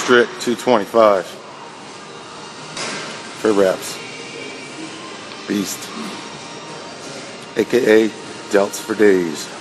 Strict 225 for wraps. Beast, aka Delts for Days.